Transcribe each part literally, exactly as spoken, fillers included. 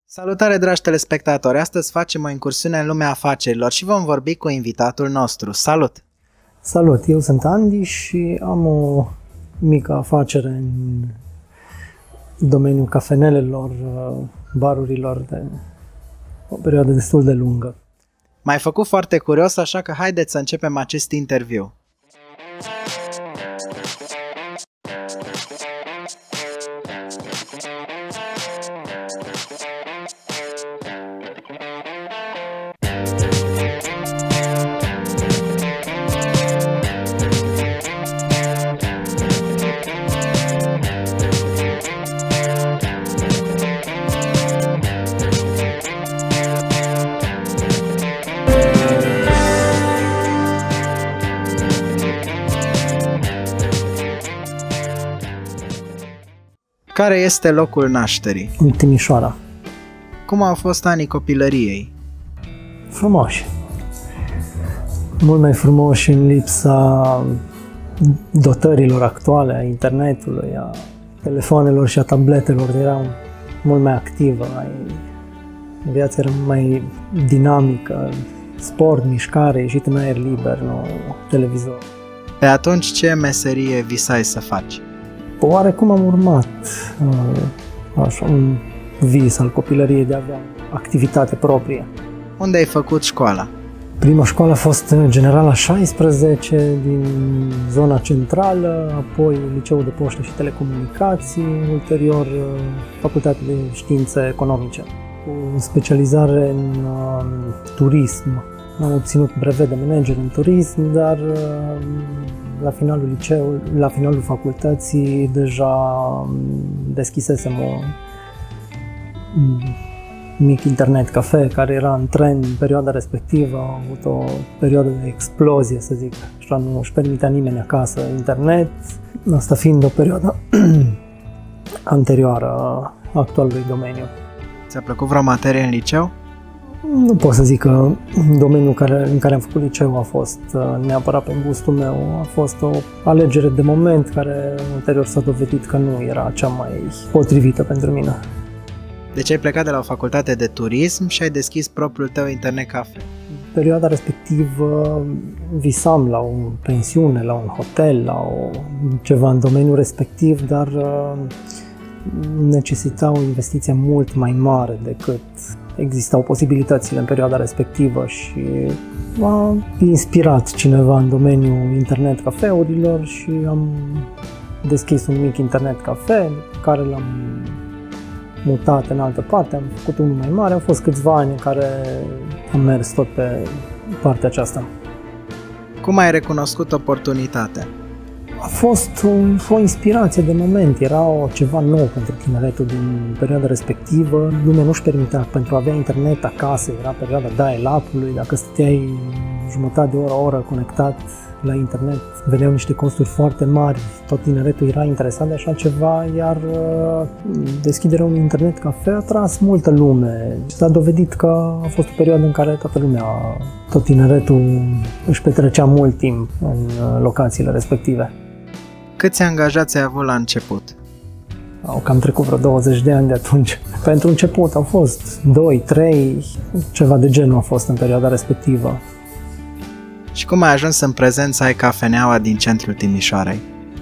Salutare, dragi telespectatori! Astăzi facem o incursiune în lumea afacerilor și vom vorbi cu invitatul nostru. Salut! Salut! Eu sunt Andy și am o mică afacere în domeniul cafenelelor, barurilor de o perioadă destul de lungă. M-ai făcut foarte curios, așa că haideți să începem acest interviu. Care este locul nașterii? În Timișoara. Cum au fost anii copilăriei? Frumoși. Mult mai frumoși în lipsa dotărilor actuale, a internetului, a telefonelor și a tabletelor. Era mult mai activă, mai... viața era mai dinamică, sport, mișcare, ieșit în aer liber, nu televizor. Pe atunci ce meserie visai să faci? Oarecum am urmat așa, un vis al copilăriei de a avea activitate proprie. Unde ai făcut școala? Prima școală a fost Generala șaisprezece din zona centrală, apoi Liceul de Poște și Telecomunicații, ulterior Facultatea de Științe Economice, cu specializare în uh, turism. Am obținut brevet de manager în turism, dar uh, la finalul liceului, la finalul facultății, deja deschisesem o mic internet cafe care era în trend în perioada respectivă. A avut o perioadă de explozie, să zic. Așa nu își permitea nimeni acasă internet, asta fiind o perioadă anterioară actualului domeniu. Ți-a plăcut vreo materie în liceu? Nu pot să zic că domeniul care, în care am făcut liceu a fost neapărat pe gustul meu. A fost o alegere de moment care ulterior s-a dovedit că nu era cea mai potrivită pentru mine. Deci ai plecat de la o facultate de turism și ai deschis propriul tău internet cafe. În perioada respectivă visam la o pensiune, la un hotel, la o, ceva în domeniul respectiv, dar necesita o investiție mult mai mare decât existau posibilitățile în perioada respectivă și m-a inspirat cineva în domeniul internet cafeurilor și am deschis un mic internet cafe care l-am mutat în altă parte, am făcut unul mai mare, au fost câțiva ani în care am mers tot pe partea aceasta. Cum ai recunoscut oportunitatea? A fost o, o inspirație de moment, era o, ceva nou pentru tineretul din perioada respectivă. Lumea nu-și permitea, pentru a avea internet acasă, era perioada dial-up-ului, dacă stăteai jumătate de oră, o oră conectat la internet, veneau niște costuri foarte mari, tot tineretul era interesat de așa ceva, iar deschiderea unui internet cafe a tras multă lume. S-a dovedit că a fost o perioadă în care toată lumea, tot tineretul își petrecea mult timp în locațiile respective. Câți angajați ai avut la început? Au cam trecut vreo douăzeci de ani de atunci. Pentru început au fost doi, trei, ceva de genul a fost în perioada respectivă. Și cum ai ajuns în prezent să ai cafeneaua din centrul Timișoarei?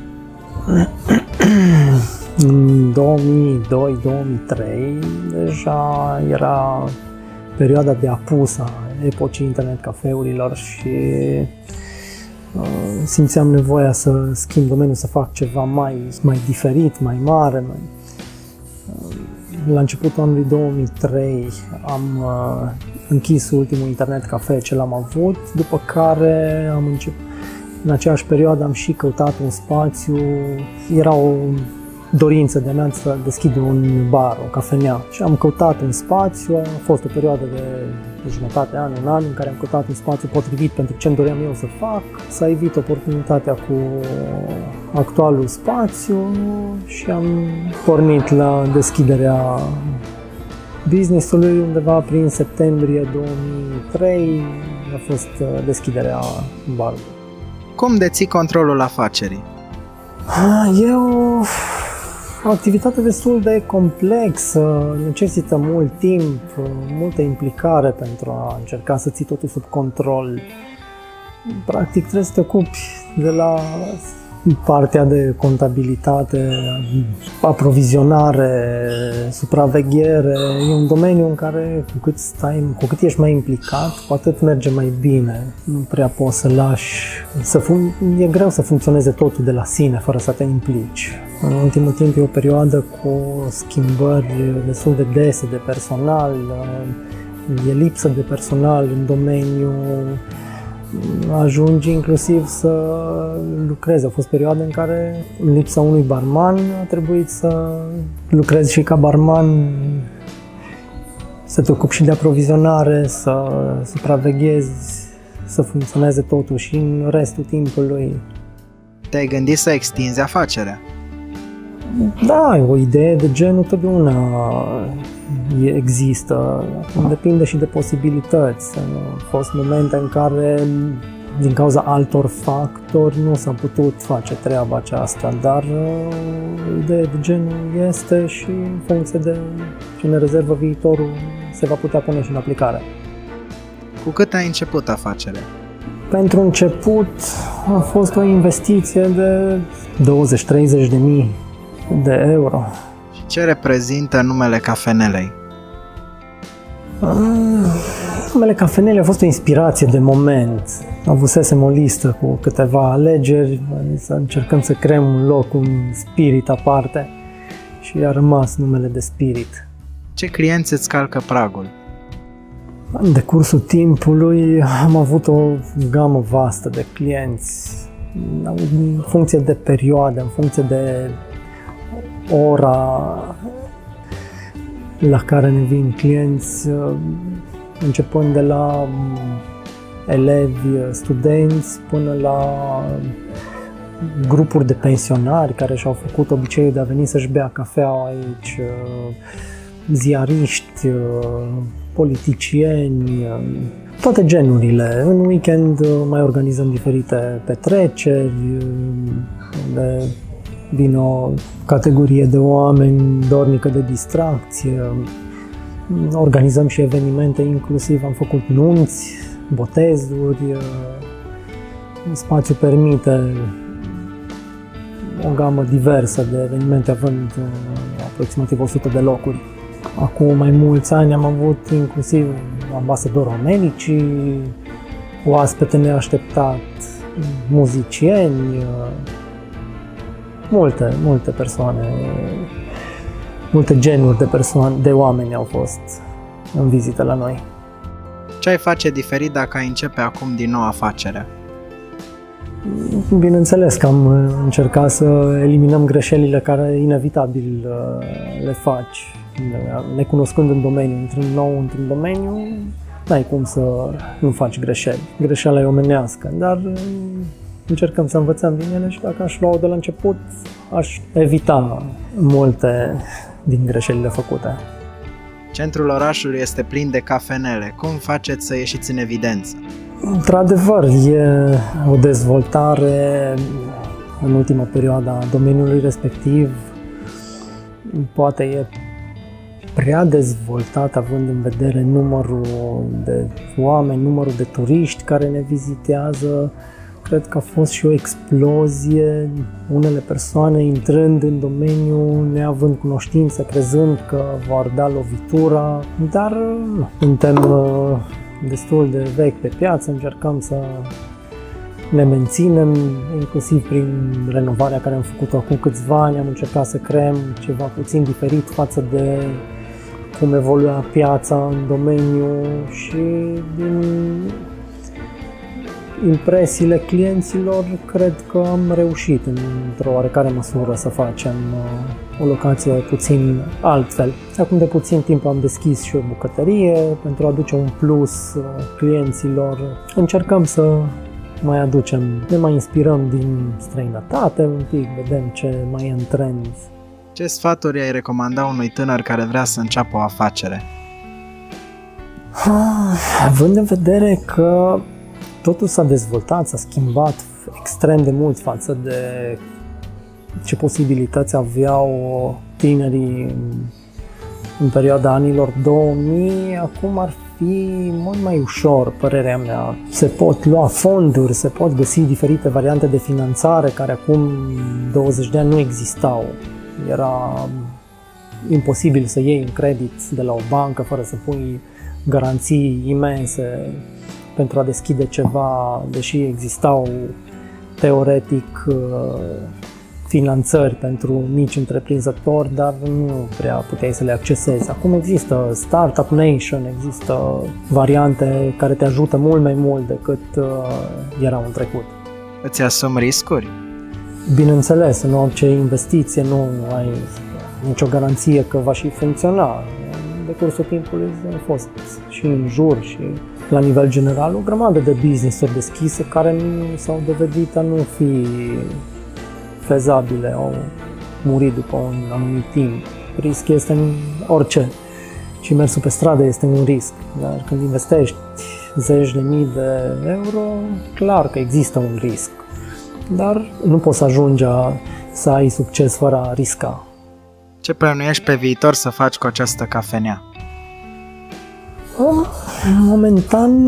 În două mii doi două mii trei deja era perioada de apus a epocii internet cafeurilor și uh, simțeam nevoia să schimb domeniul, să fac ceva mai, mai diferit, mai mare. Mai... Uh, la începutul anului două mii trei am uh, închis ultimul internet cafe ce l-am avut, după care am început. În aceeași perioadă am și căutat un spațiu, era o dorință de-a mea să deschid un bar, o cafenea și am căutat un spațiu, a fost o perioadă de jumătate de an, un an în care am căutat un spațiu potrivit pentru ce îmi doream eu să fac, s-a evit oportunitatea cu actualul spațiu și am pornit la deschiderea business-ului undeva prin septembrie două mii trei a fost deschiderea barului. Cum deții controlul afacerii? Eu O activitate destul de complexă, necesită mult timp, multă implicare pentru a încerca să ții totul sub control. Practic trebuie să te ocupi de la partea de contabilitate, aprovizionare, supraveghere. E un domeniu în care cu cât stai, cu cât ești mai implicat, cu atât merge mai bine. Nu prea poți să lași, să fun- e greu să funcționeze totul de la sine fără să te implici. În ultimul timp e o perioadă cu schimbări destul de dese de personal, e lipsă de personal în domeniu, ajungi inclusiv să lucrezi. A fost perioade în care, în lipsa unui barman, a trebuit să lucrezi și ca barman, să te ocupi și de aprovizionare, să supraveghezi, să funcționeze totul și în restul timpului. Te-ai gândit să extinzi afacerea? Da, o idee de genul totdeauna există, depinde și de posibilități. Au fost momente în care, din cauza altor factori, nu s-a putut face treaba aceasta, dar o idee de genul este și în funcție de ce ne rezervă viitorul, se va putea pune și în aplicare. Cu cât ai început afacerea? Pentru început a fost o investiție de douăzeci-treizeci de mii de euro. Și ce reprezintă numele Cafenelei? Numele Cafenelei a fost o inspirație de moment. Avusesem o listă cu câteva alegeri, să încercăm să creăm un loc, un spirit aparte și a rămas numele de Spirit. Ce clienți îți calcă pragul? În decursul timpului am avut o gamă vastă de clienți, în funcție de perioadă, în funcție de ora la care ne vin clienți, începând de la elevi, studenți, până la grupuri de pensionari care și-au făcut obiceiul de a veni să-și bea cafea aici, ziariști, politicieni, toate genurile. În weekend mai organizăm diferite petreceri, unde vine o categorie de oameni dornică de distracție. Organizăm și evenimente, inclusiv am făcut nunți, botezuri. Spațiul permite o gamă diversă de evenimente, având aproximativ o sută de locuri. Acum mai mulți ani am avut inclusiv ambasadorul Americii, oaspete neașteptat, muzicieni, multe, multe persoane, multe genuri de persoane, de oameni au fost în vizită la noi. Ce ai face diferit dacă ai începe acum din nou afacerea? Bineînțeles că am încercat să eliminăm greșelile care inevitabil le faci. Necunoscând în domeniu, intrând nou într-un domeniu, n-ai cum să nu faci greșeli. Greșeala e omenească, dar încercăm să învățăm din ele și dacă aș lua-o de la început, aș evita multe din greșelile făcute. Centrul orașului este plin de cafenele. Cum faceți să ieșiți în evidență? Într-adevăr, e o dezvoltare în ultima perioadă a domeniului respectiv. Poate e prea dezvoltat având în vedere numărul de oameni, numărul de turiști care ne vizitează. Cred că a fost și o explozie, unele persoane intrând în domeniu, neavând cunoștință, crezând că vor da lovitura, dar nu. Suntem destul de vechi pe piață, încercăm să ne menținem, inclusiv prin renovarea care am făcut-o acum câțiva ani, am încercat să creăm ceva puțin diferit față de cum evolua piața în domeniu și din impresiile clienților, cred că am reușit într-o oarecare măsură să facem o locație puțin altfel. Acum de puțin timp am deschis și o bucătărie pentru a aduce un plus clienților. Încercăm să mai aducem, ne mai inspirăm din străinătate un pic, vedem ce mai e în trend. Ce sfaturi ai recomanda unui tânăr care vrea să înceapă o afacere? Având în vedere că totul s-a dezvoltat, s-a schimbat extrem de mult față de ce posibilități aveau tinerii în perioada anilor două mii, acum ar fi mult mai ușor, părerea mea. Se pot lua fonduri, se pot găsi diferite variante de finanțare care acum douăzeci de ani nu existau. Era imposibil să iei un credit de la o bancă fără să pui garanții imense pentru a deschide ceva, deși existau teoretic finanțări pentru mici întreprinzători, dar nu prea puteai să le accesezi. Acum există Startup Nation, există variante care te ajută mult mai mult decât erau în trecut. Îți asumi riscuri? Bineînțeles, în orice investiție nu ai nicio garanție că va și funcționa. De cursul timpului a fost și în jur și la nivel general o grămadă de business-uri deschise care nu s-au dovedit a nu fi fezabile, au murit după un anumit timp. Risc este în orice și mersul pe stradă este un risc, dar când investești zeci de mii de euro, clar că există un risc, dar nu poți ajunge să ai succes fără a risca. Ce plănuiești pe viitor să faci cu această cafenea? Momentan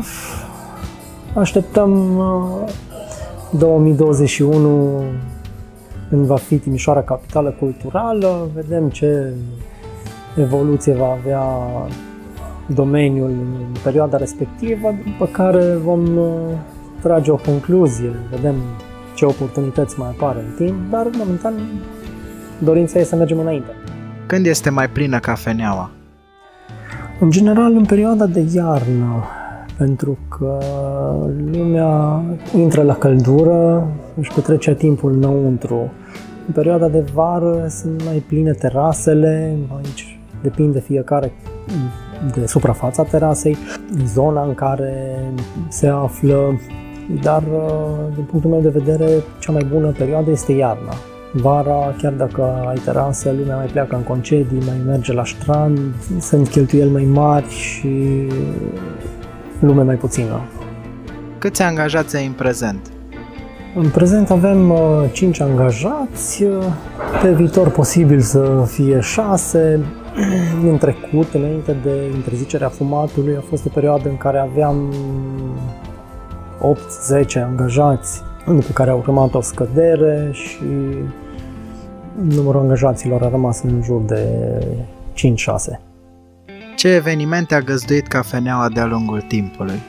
așteptăm două mii douăzeci și unu, când va fi Timișoara capitală culturală, vedem ce evoluție va avea domeniul în perioada respectivă, după care vom trage o concluzie, vedem ce oportunități mai apar în timp, dar momentan dorința este să mergem înainte. Când este mai plină cafeneaua? În general, în perioada de iarnă, pentru că lumea intră la căldură, își petrece timpul înăuntru. În perioada de vară sunt mai pline terasele, aici depinde fiecare de suprafața terasei, zona în care se află, dar din punctul meu de vedere, cea mai bună perioadă este iarna. Vara, chiar dacă ai terasă, lumea mai pleacă în concedii, mai merge la strand, sunt cheltuieli mai mari și lume mai puțină. Câți angajați ai în prezent? În prezent avem cinci angajați, pe viitor posibil să fie șase. În trecut, înainte de interzicerea fumatului, a fost o perioadă în care aveam opt zece angajați, după care a urmat o scădere și numărul angajaților a rămas în jur de cinci șase. Ce evenimente a găzduit cafeneaua de-a lungul timpului?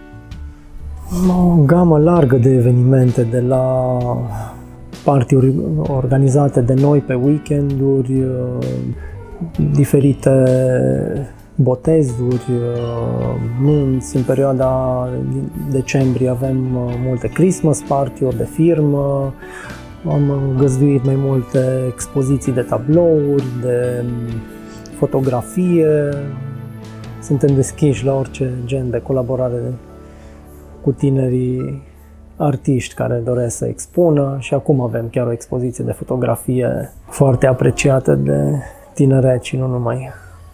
O gamă largă de evenimente, de la party-uri organizate de noi pe weekenduri, diferite botezuri, nunți. În perioada decembrie avem multe Christmas party-uri de firmă, am găzduit mai multe expoziții de tablouri, de fotografie. Suntem deschiși la orice gen de colaborare cu tinerii artiști care doresc să expună și acum avem chiar o expoziție de fotografie foarte apreciată de tineret și nu numai.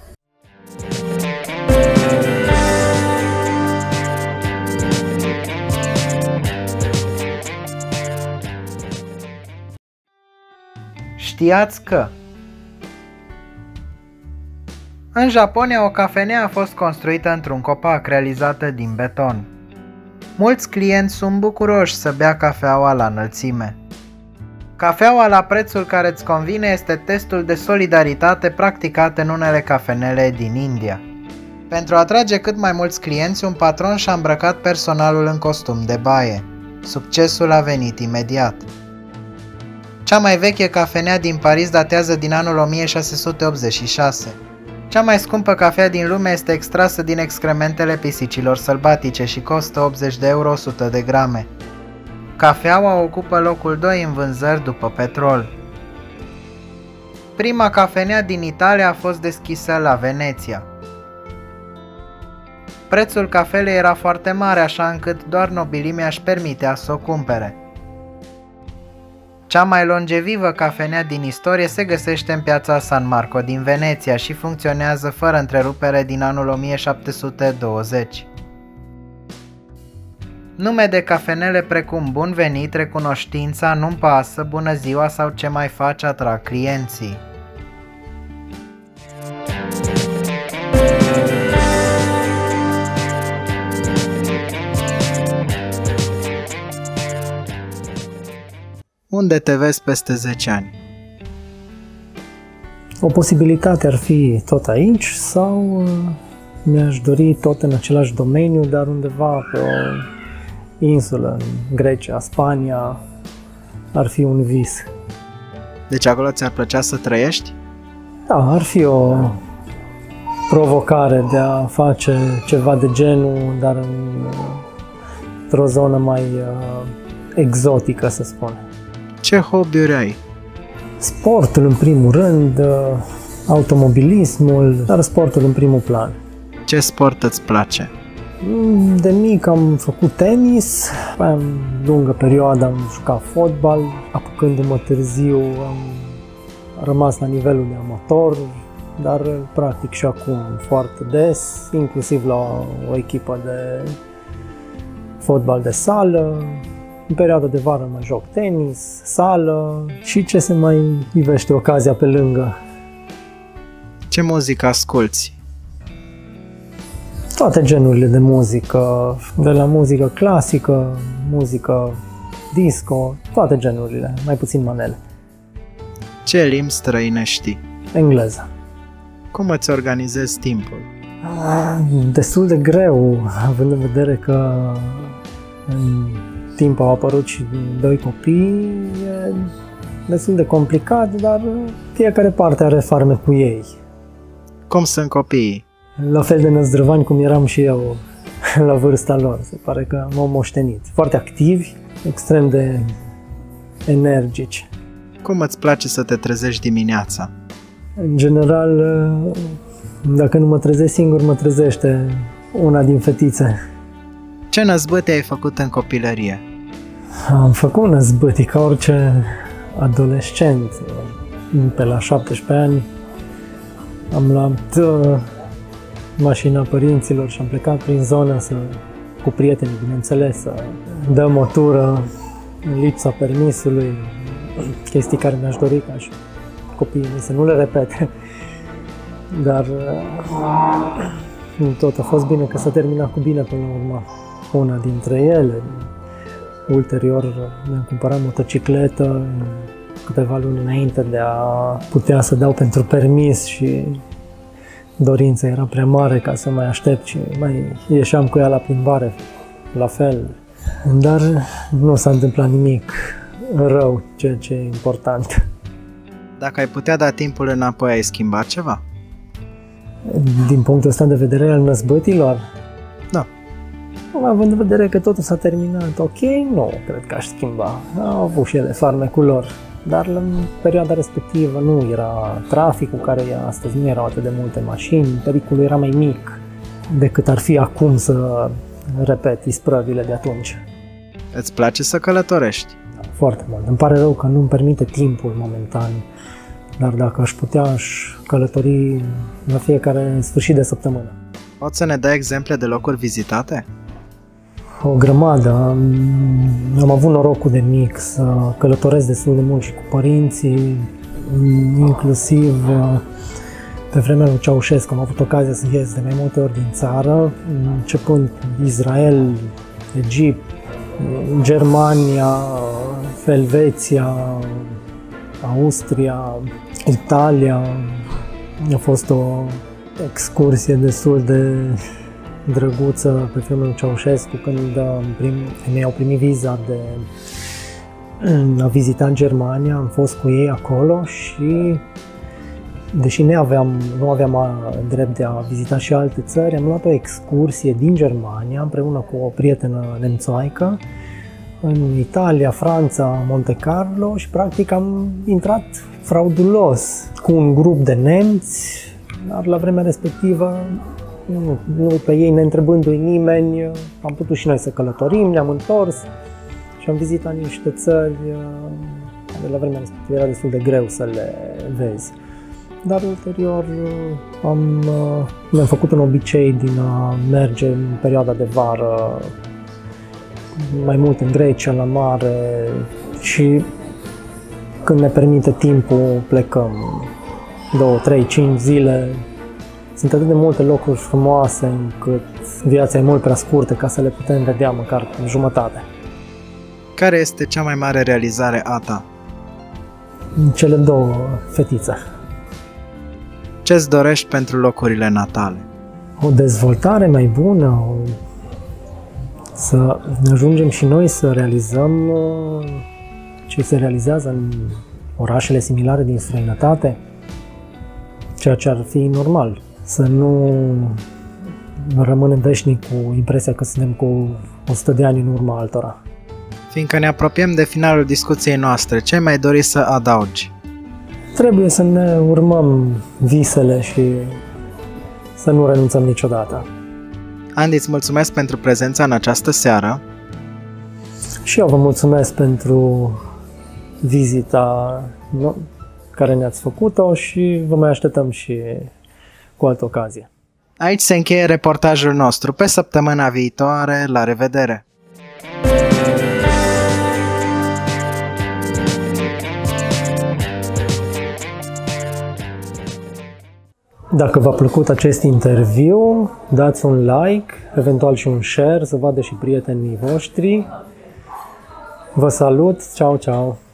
Știați că în Japonia o cafenea a fost construită într-un copac realizată din beton. Mulți clienți sunt bucuroși să bea cafeaua la înălțime. Cafeaua la prețul care îți convine este testul de solidaritate practicat în unele cafenele din India. Pentru a atrage cât mai mulți clienți, un patron și-a îmbrăcat personalul în costum de baie. Succesul a venit imediat. Cea mai veche cafenea din Paris datează din anul o mie șase sute optzeci și șase. Cea mai scumpă cafea din lume este extrasă din excrementele pisicilor sălbatice și costă optzeci de euro o sută de grame. Cafeaua ocupă locul doi în vânzări după petrol. Prima cafenea din Italia a fost deschisă la Veneția. Prețul cafelei era foarte mare, așa încât doar nobilimea își permitea să o cumpere. Cea mai longevivă cafenea din istorie se găsește în piața San Marco din Veneția și funcționează fără întrerupere din anul o mie șapte sute douăzeci. Nume de cafenele precum Bun venit, Recunoștința, Nu-mi pasă, Bună ziua sau Ce mai faci atrag clienții. Unde te vezi peste zece ani? O posibilitate ar fi tot aici sau mi-aș dori tot în același domeniu, dar undeva pe o insulă, în Grecia, Spania, ar fi un vis. Deci acolo ți-ar plăcea să trăiești? Da, ar fi o provocare de a face ceva de genul, dar în, într-o zonă mai uh, exotică, să spun. Ce hobby-uri ai? Sportul în primul rând, uh, automobilismul, dar sportul în primul plan. Ce sport îți place? De mic am făcut tenis, în lungă perioadă am jucat fotbal, apucându-mă târziu am rămas la nivelul de amator, dar practic și acum foarte des, inclusiv la o echipă de fotbal de sală. În perioada de vară mă joc tenis, sală și ce se mai ivește ocazia pe lângă. Ce muzică asculți? Toate genurile de muzică, de la muzică clasică, muzică disco, toate genurile, mai puțin manele. Ce limbi străine știi? Engleză. Cum îți organizezi timpul? Destul de greu, având în vedere că în timp au apărut și doi copii, e destul de complicat, dar fiecare parte are farme cu ei. Cum sunt copiii? La fel de năzdrăvani cum eram și eu la vârsta lor. Se pare că m-au moștenit. Foarte activi, extrem de energici. Cum îți place să te trezești dimineața? În general, dacă nu mă trezesc singur, mă trezește una din fetițe. Ce năzbâte ai făcut în copilărie? Am făcut năzbâtii ca orice adolescent. Pe la șaptesprezece ani am luat uh, mașina părinților și am plecat prin zonă să, cu prietenii, bineînțeles, să dăm o tură în lipsa permisului, chestii care mi-aș dori ca și copiii mei să nu le repete. Dar uh, tot a fost bine că s-a terminat cu bine până la urmă. Una dintre ele. Ulterior mi-am cumpărat motocicletă câteva luni înainte de a putea să dau pentru permis și dorința era prea mare ca să mai aștept și mai ieșeam cu ea la plimbare, la fel. Dar nu s-a întâmplat nimic rău, ceea ce e important. Dacă ai putea da timpul înapoi, ai schimbat ceva? Din punctul ăsta de vedere al năzbâtilor? Da. Având în vedere că totul s-a terminat ok, nu cred că aș schimba. Au avut și ele farmecul lor. Dar în perioada respectivă nu era traficul care e astăzi, nu erau atât de multe mașini, pericolul era mai mic decât ar fi acum să repet isprăvile de atunci. Îți place să călătorești? Da, foarte mult. Îmi pare rău că nu-mi permite timpul momentan, dar dacă aș putea, aș călători la fiecare sfârșit de săptămână. Poți să ne dai exemple de locuri vizitate? O grămadă. Am avut norocul de mic să călătoresc destul de mult și cu părinții, inclusiv pe vremea lui Ceaușescu am avut ocazia să ies de mai multe ori din țară, începând Israel, Egipt, Germania, Elveția, Austria, Italia. A fost o excursie destul de drăguță pe vremea lui Ceaușescu, când prim, mi-au primit viza de a vizita în Germania, am fost cu ei acolo și deși nu aveam, nu aveam drept de a vizita și alte țări, am luat o excursie din Germania împreună cu o prietenă nemțoaică în Italia, Franța, Monte Carlo și practic am intrat fraudulos cu un grup de nemți, dar la vremea respectivă Nu, nu pe ei, neîntrebându-i nimeni, am putut și noi să călătorim, ne-am întors și am vizitat niște țări care la vremea respectivă era destul de greu să le vezi. Dar ulterior am, mi-am făcut un obicei din a merge în perioada de vară mai mult în Grecia, la mare și când ne permite timpul plecăm două, trei, cinci zile. Sunt atât de multe locuri frumoase încât viața e mult prea scurtă ca să le putem vedea măcar în jumătate. Care este cea mai mare realizare a ta? Cele două fetițe. Ce-ți dorești pentru locurile natale? O dezvoltare mai bună, o... să ajungem și noi să realizăm ce se realizează în orașele similare din străinătate, ceea ce ar fi normal. Să nu rămânem veșnic cu impresia că suntem cu o sută de ani în urma altora. Fiindcă ne apropiem de finalul discuției noastre, ce mai dori să adaugi? Trebuie să ne urmăm visele și să nu renunțăm niciodată. Andy, îți mulțumesc pentru prezența în această seară. Și eu vă mulțumesc pentru vizita care ne-ați făcut-o și vă mai așteptăm și cu altă ocazie. Aici se încheie reportajul nostru. Pe săptămâna viitoare, la revedere! Dacă v-a plăcut acest interviu, dați un like, eventual și un share, să vadă și prietenii voștri. Vă salut, ceau, ceau!